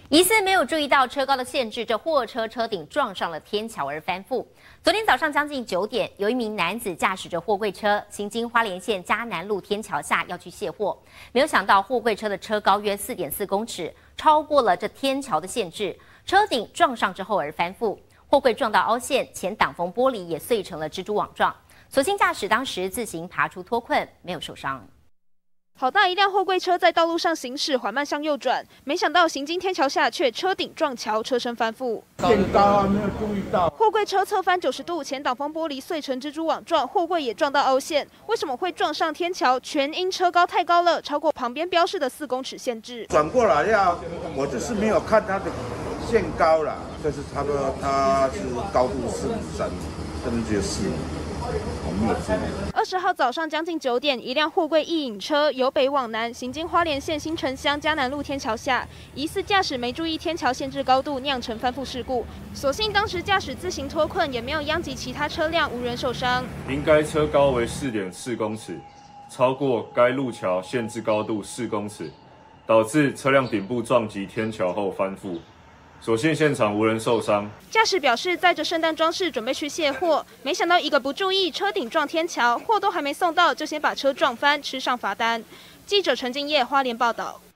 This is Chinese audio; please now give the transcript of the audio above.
疑似没有注意到车高的限制，这货车车顶撞上了天桥而翻覆。昨天早上将近9点，有一名男子驾驶着货柜车行经花莲县嘉南路天桥下要去卸货，没有想到货柜车的车高约4.4公尺，超过了这天桥的限制，车顶撞上之后而翻覆，货柜撞到凹陷，前挡风玻璃也碎成了蜘蛛网状。所幸驾驶当时自行爬出脱困，没有受伤。 好大一辆货柜车在道路上行驶，缓慢向右转，没想到行经天桥下却车顶撞桥，车身翻覆。 变高啊，没有注意到。 货柜车侧翻90度，前挡风玻璃碎成蜘蛛网状，货柜也撞到凹陷。为什么会撞上天桥？全因车高太高了，超过旁边标示的4公尺限制。 转过来我就是没有看它的限高了，就是差不多它是高度4.3，这边只有4米。 20号早上将近9点，一辆货柜一引车由北往南行经花莲县新城乡嘉南路天桥下，疑似驾驶没注意天桥限制高度，酿成翻覆事故。所幸当时驾驶自行脱困，也没有殃及其他车辆，无人受伤。 因该车高为4.4公尺，超过该路桥限制高度4公尺，导致车辆顶部撞击天桥后翻覆。 所幸现场无人受伤。 驾驶表示载着圣诞装饰准备去卸货，没想到一个不注意，车顶撞天桥，货都还没送到，就先把车撞翻，吃上罚单。记者陈敬业花莲报道。